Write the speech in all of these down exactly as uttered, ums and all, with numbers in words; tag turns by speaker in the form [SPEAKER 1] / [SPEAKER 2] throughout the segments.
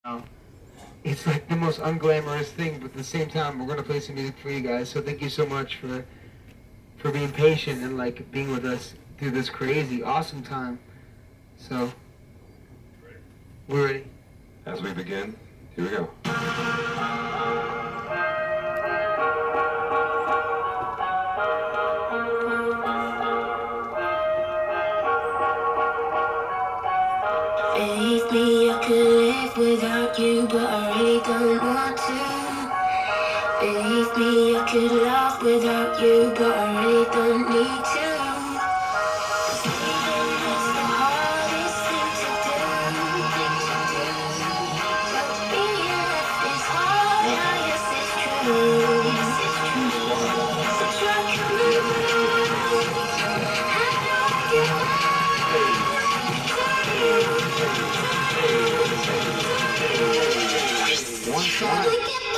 [SPEAKER 1] now. It's like the most unglamorous thing, but at the same time, we're gonna play some music for you guys. So thank you so much for for being patient and like being with us through this crazy, awesome time. So we're ready.
[SPEAKER 2] As we begin, here we go.
[SPEAKER 3] Believe me, I could live without you, but I really don't want to. Believe me, I could love without you, but I really don't need to. 'Cause leaving is the hardest thing to do. But being left is hard, yeah, yes it's true. So try coming around. I know you.
[SPEAKER 1] One shot.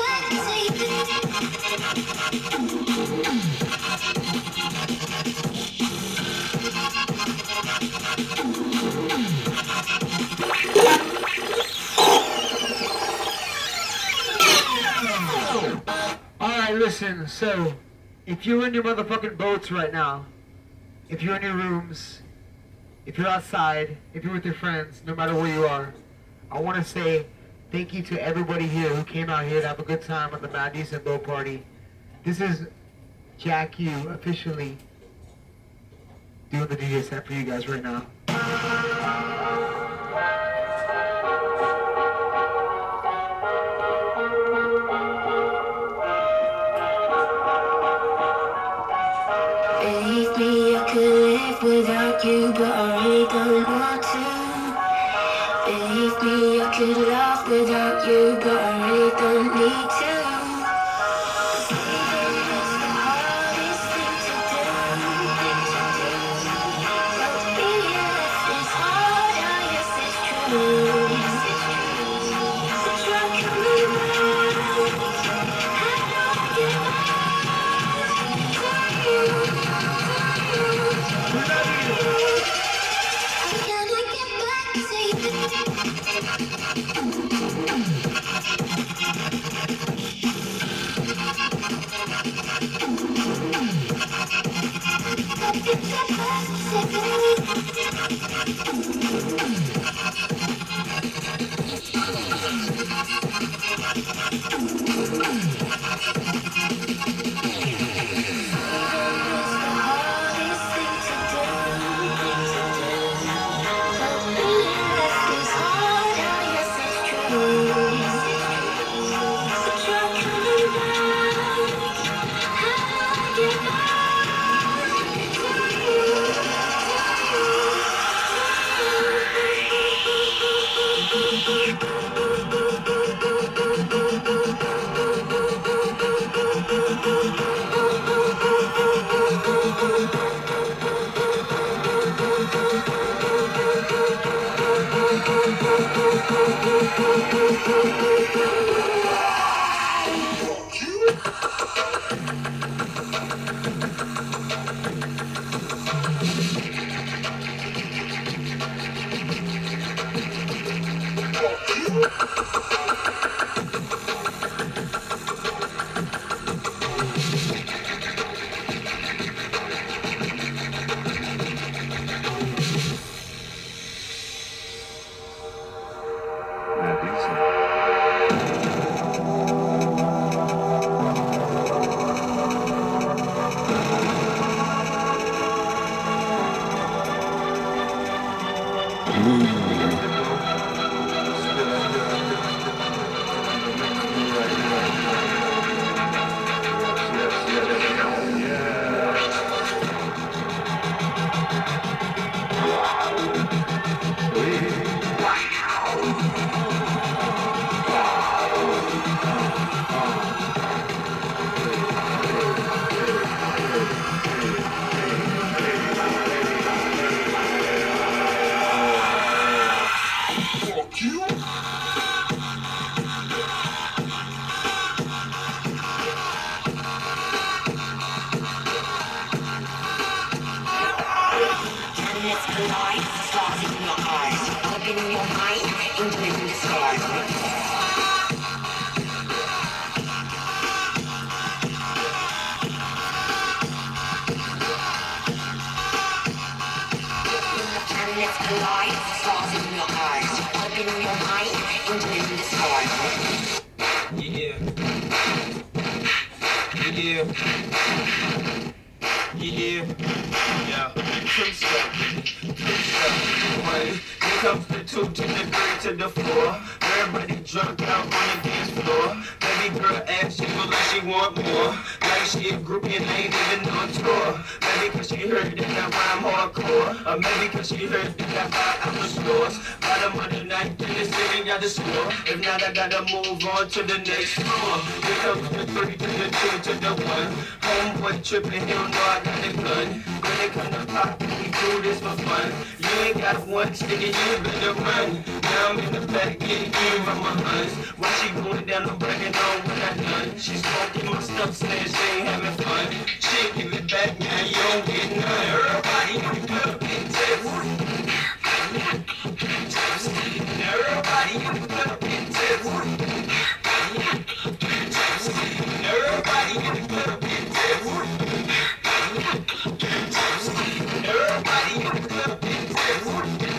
[SPEAKER 1] Alright, listen, so if you're in your motherfucking boats right now, if you're in your rooms, if you're outside, if you're with your friends, no matter where you are, I want to say thank you to everybody here who came out here to have a good time at the Mad Decent Boat Party. This is Jack U officially doing the D J set for you guys right now.
[SPEAKER 3] Believe me, I could live without you, but I really don't want to. Believe me, I could love without you, but I really don't need to. 'Cause leaving is the hardest thing to do. But being left is hard, yeah, yes it's true. So try coming around. I know you
[SPEAKER 2] Mad Decent.
[SPEAKER 4] Yeah. Yeah. Yeah. Two step. Two step. One. Here comes the two to the three to the four. Everybody drunk out on the dance floor. Baby girl ass jiggle like she want more. Like she a groupie and ain't even on tour. Maybe cause she heard that I rhyme hardcore. Or maybe cause she heard that I buy out the stores. Bottom of the night, then the city got the score. If not, I gotta move on to the next floor. Here comes the three to the two to the one. Homeboy tripping, he don't know I got a gun. When it come to pop, we do this for fun. You ain't got one stick and you better run. Now I'm in the back getting you from my huns. When she going down, I'm bragging on what I done. She smoking my stuff, saying she ain't having fun. She give it back, now you don't get none. Everybody in the club get tipsy. Everybody in the club get tipsy. Everybody in the club get tipsy. Everybody in the club get tipsy.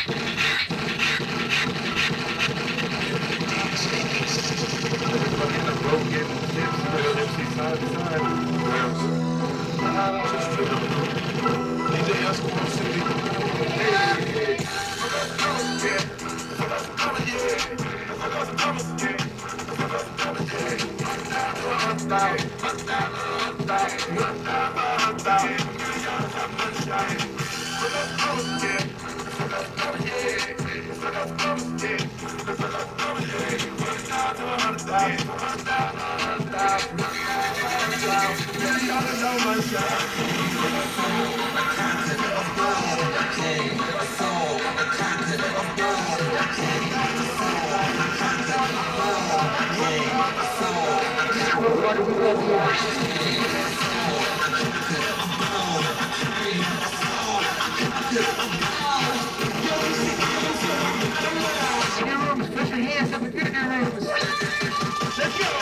[SPEAKER 2] Fucking the road getting tips, tipsy side to side. D J Esquire City. Hey.
[SPEAKER 1] In your rooms, put your hands up and get in your rooms. Let's go!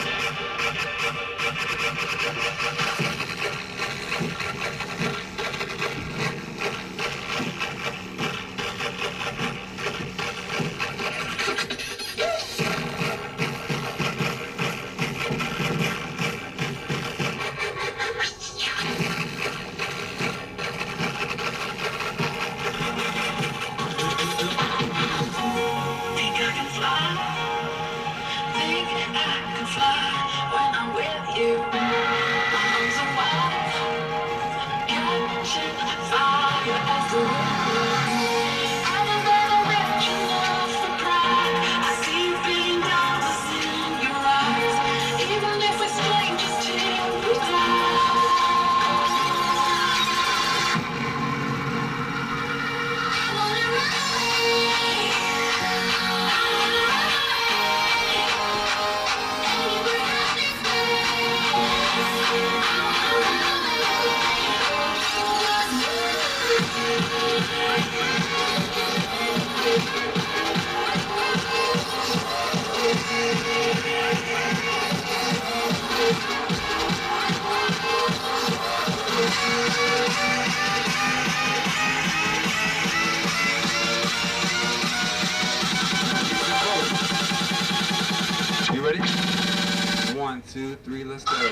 [SPEAKER 2] You ready? One, two, three, let's go.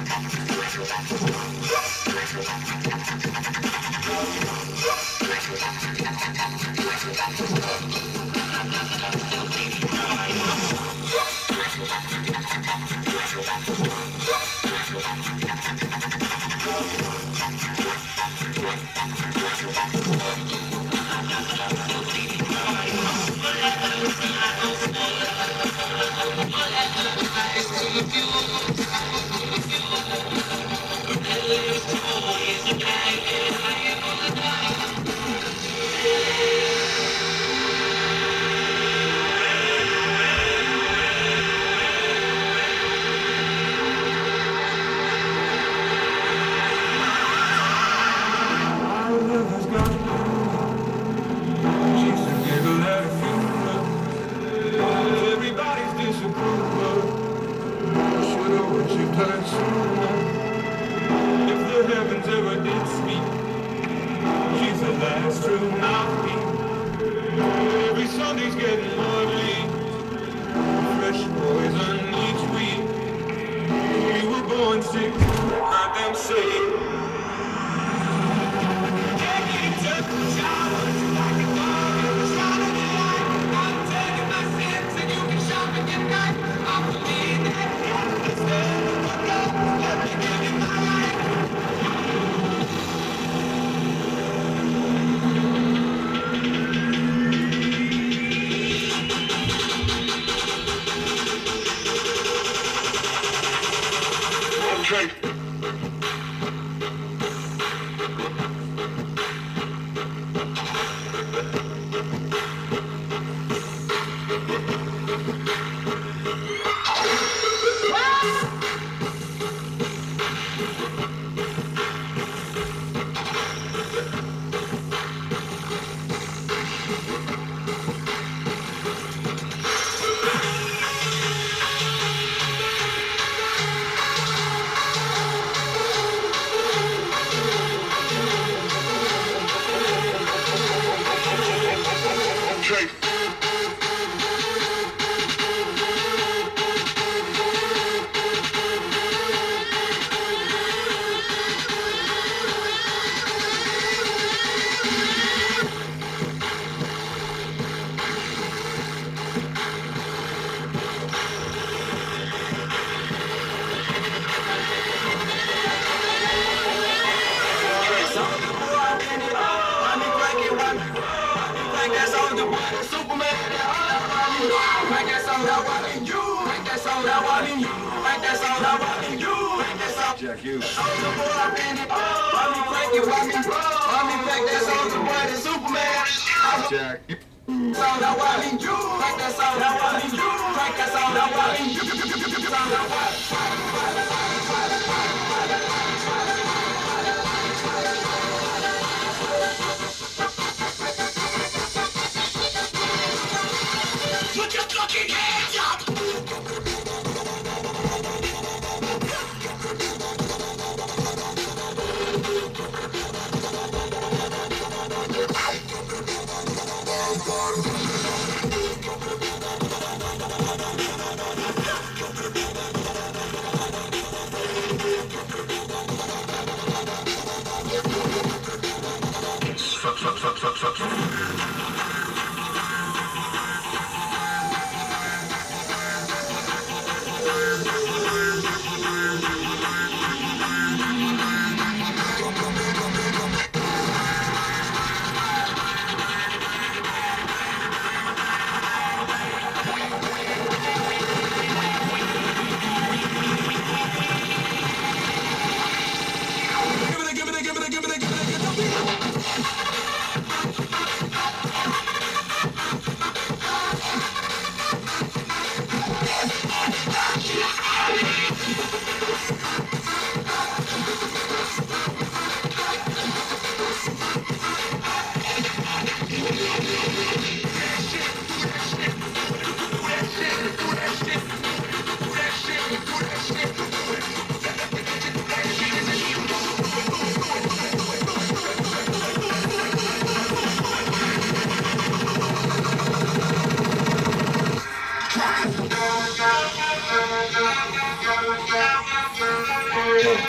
[SPEAKER 2] Jack, you. Jack.
[SPEAKER 3] Put your fucking hands up! Give it a, give it a, give it a, give it a, give it a, give it a.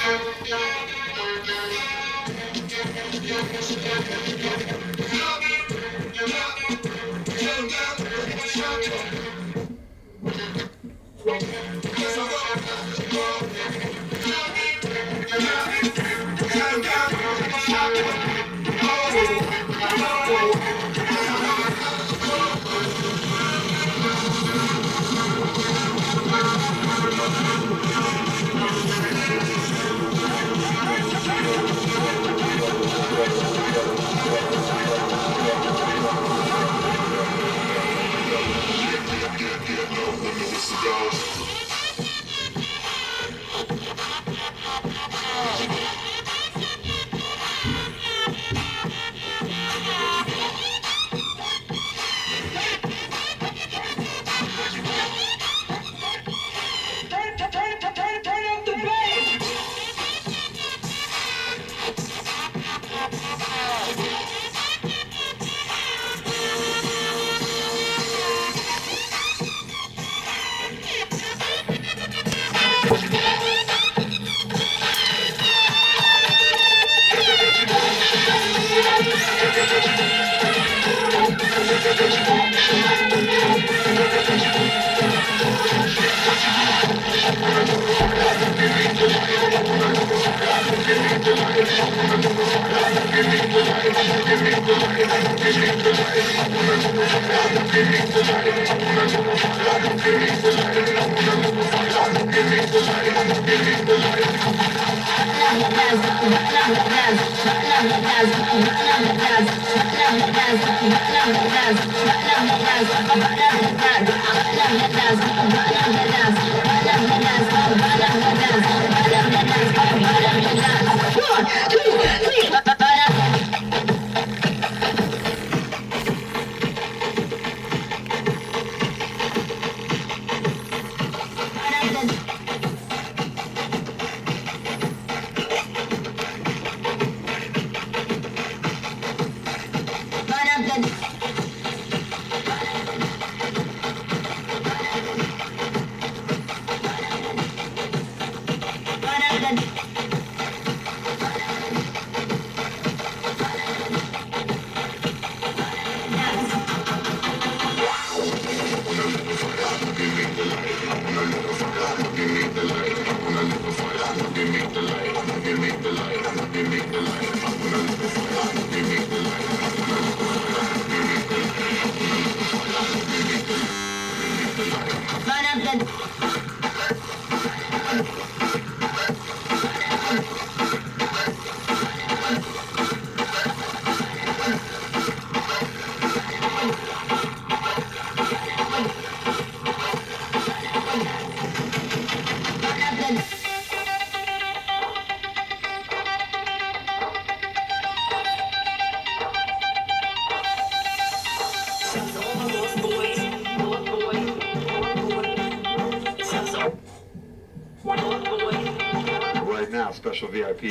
[SPEAKER 2] Right now, special V I P.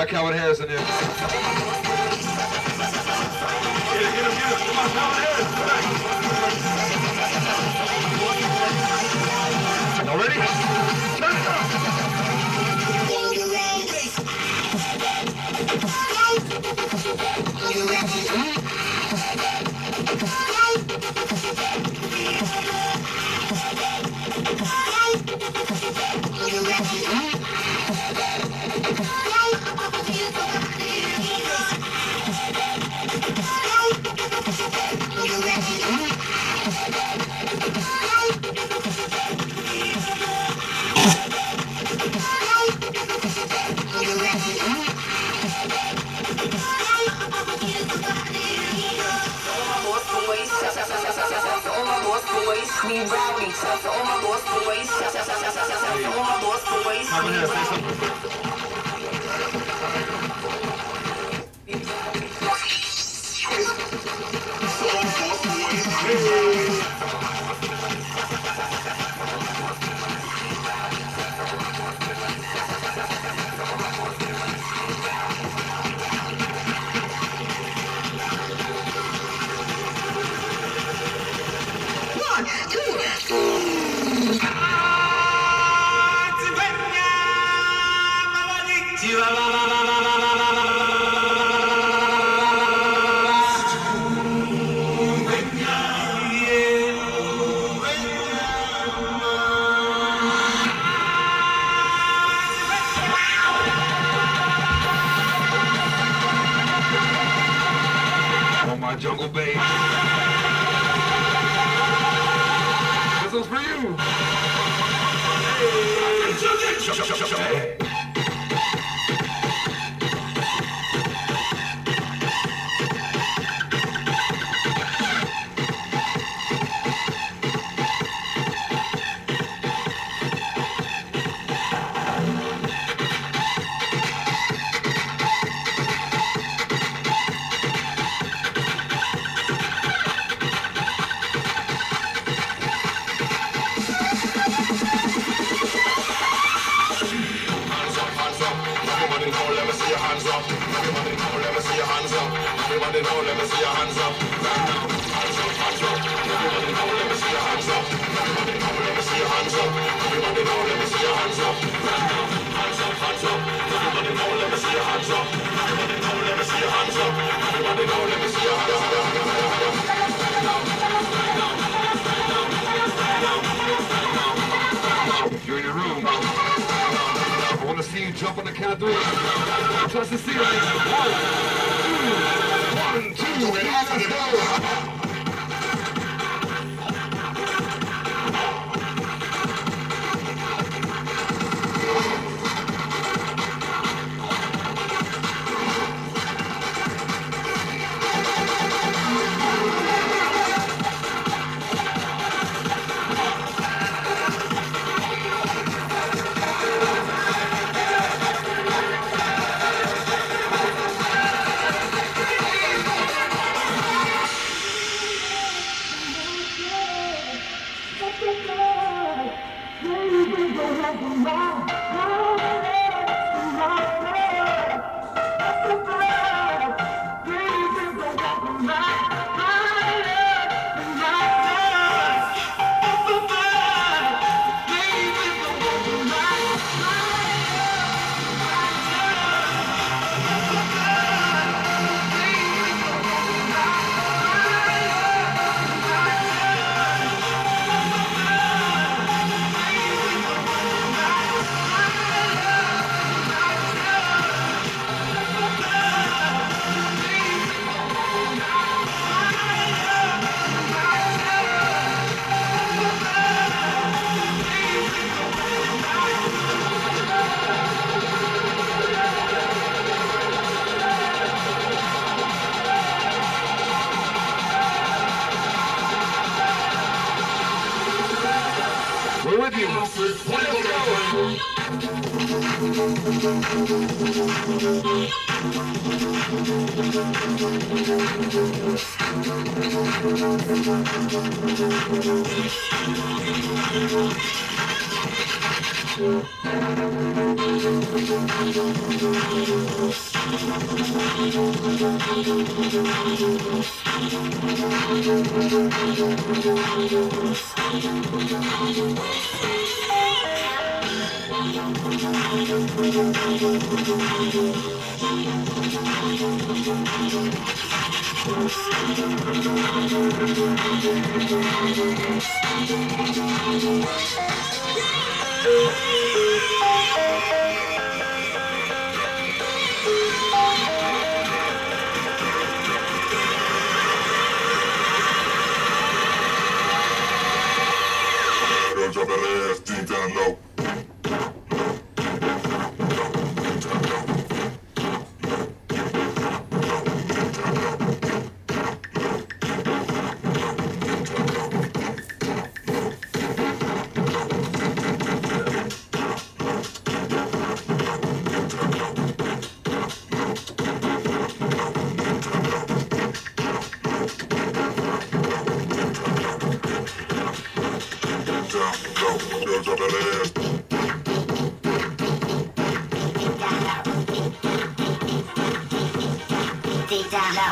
[SPEAKER 2] got Calvin Harris in here.
[SPEAKER 4] Get him, get him, get him. Come on, Calvin Harris.
[SPEAKER 2] Y'all ready? Turn it up.
[SPEAKER 3] You ready? We rowdy, so all my boss boys, so all my boss boys,
[SPEAKER 2] Calvin Harris, say something. On my jungle bass. This one's for you. Hey.
[SPEAKER 4] Everybody know, let me see your hands up. Right now, hands up, hands up. Everybody know, let me see your hands up. Everybody know, let me see your hands up. Everybody know, let me see your hands up. Right now, hands up, hands up. Everybody know, let me see your hands up. Everybody know, let me see your hands up. Everybody know, let me see your hands up. Right now, right now, right now, right now, right now, right now.
[SPEAKER 2] If you're in your room, I want to see you jump on the count of three. Touch the ceiling. One, two, one, two, and let's go. We're with you. Let's go. Girl, drop that ass deep down low. Girl, drop that ass.
[SPEAKER 3] Deep down low.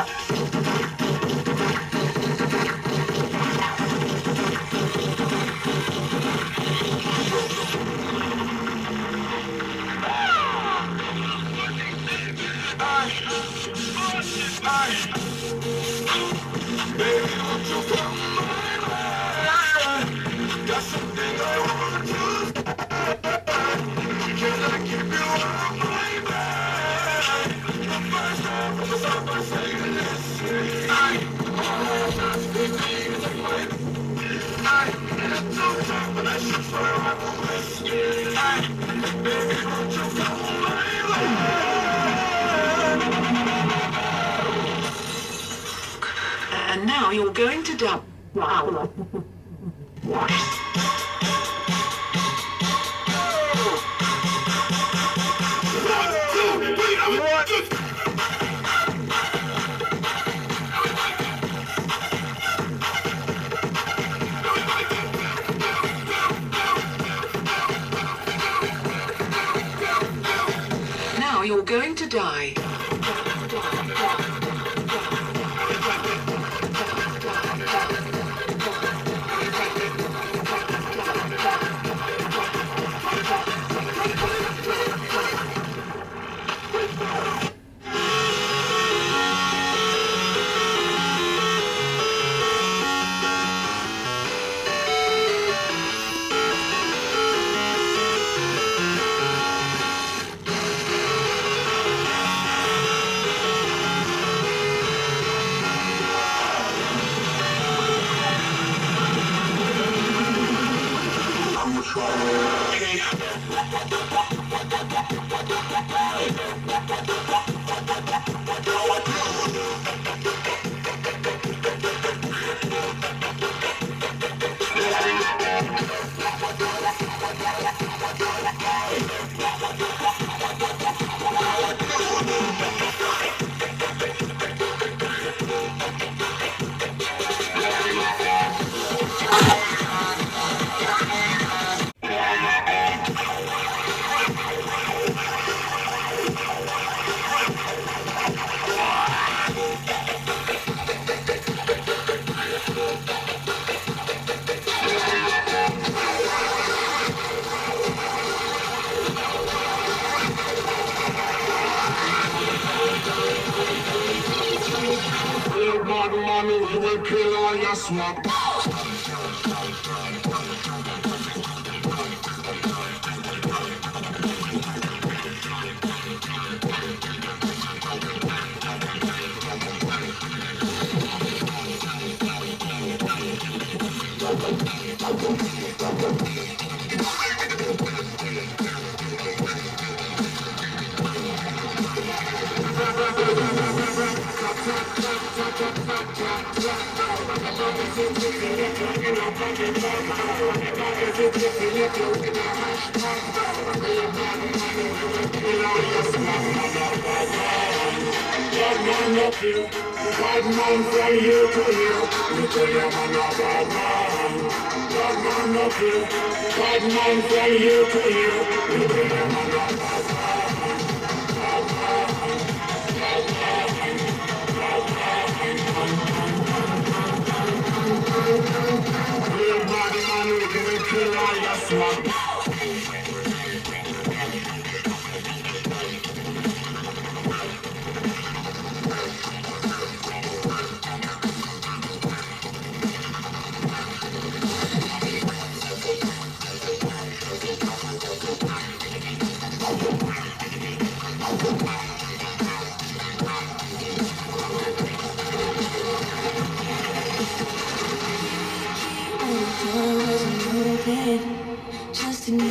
[SPEAKER 5] And now you're going to dub. Wow. Now you're going to die.
[SPEAKER 2] You will kill all your swamp.
[SPEAKER 3] bad man like you. Bad man from you to you. You tell your man a bad man. Bad man like you. Bad man from you to you. You tell your man a bad man. Bad man. Bad man. Bad man. Real bad man, we can kill all your smart. Just admit it.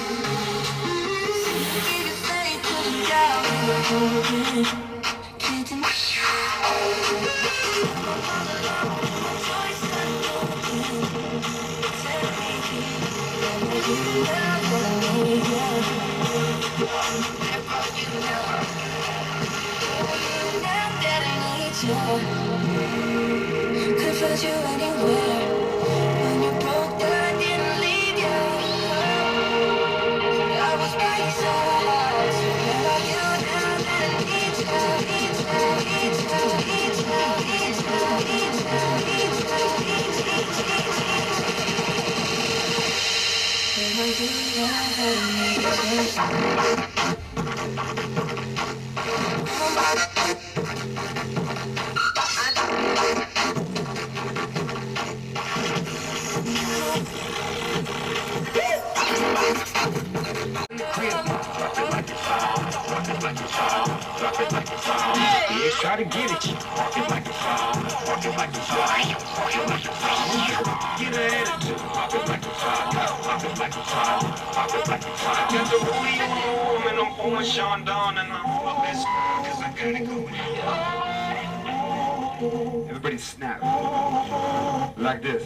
[SPEAKER 3] Give it faith to the doubt. Can't deny. Could find you anywhere. When you broke down, I didn't leave you. I was by your side. Without you now, that I need you. Need you, need you, need you, need you, need you, need you, need you, need you. Without you now, that I need
[SPEAKER 4] Yeah, try to get it. Walk it like a child. Walk it like a child. Walk it like a child. Get an attitude. Walk it like a child. Walk it like a child. Walk it like a child. Got the booty on the arm and I'm pouring Sean down and I'm all this cause I got it going.
[SPEAKER 2] Everybody snap. Like this.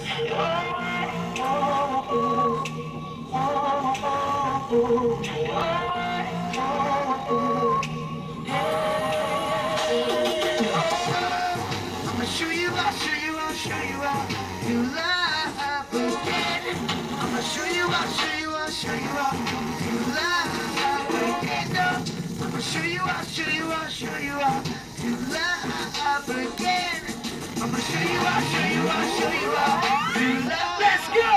[SPEAKER 3] I'ma show you out, show you out, show you out. You love again. I'ma show you out, show you out, show you out. You love again. I'ma show you out, show you out, show you out. You love again. I'ma show you out, show you out, show you out. You love. Let's go.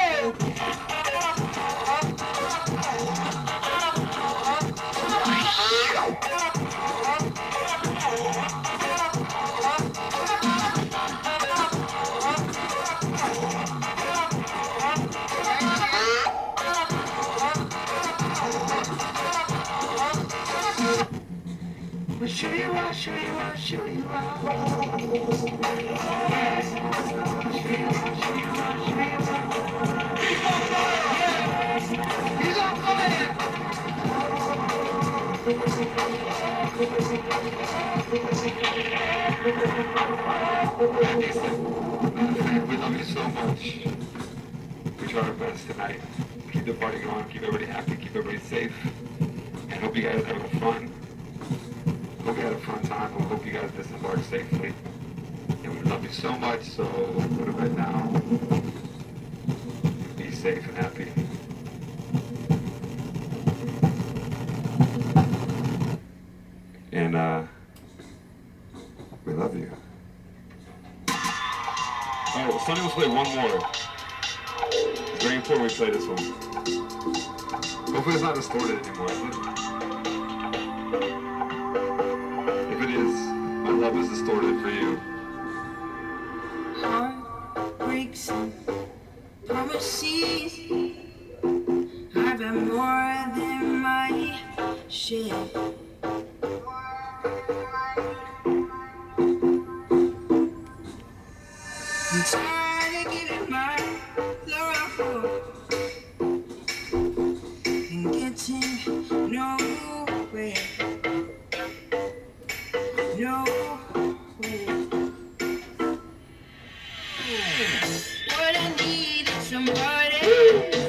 [SPEAKER 3] I'll show you out, show you out, show you out. I'll show you out, show you out, show you out. He's on fire!
[SPEAKER 2] We love you so much. We try our best tonight. Keep the party going, keep everybody happy, keep everybody safe. And hope you guys are having fun. Hope you had a fun time. We hope you guys disembark safely. And we love you so much, so go to bed now. Be safe and happy. And uh, we love you. Alright, well, Sonny will play one more. It's very important we play this one. Hopefully it's not distorted anymore, is it? If it is, my love is distorted for you.
[SPEAKER 3] Heart breaks and promises. I've got more than my share. I'm tired of giving my love and getting nowhere. Nowhere. What I need is somebody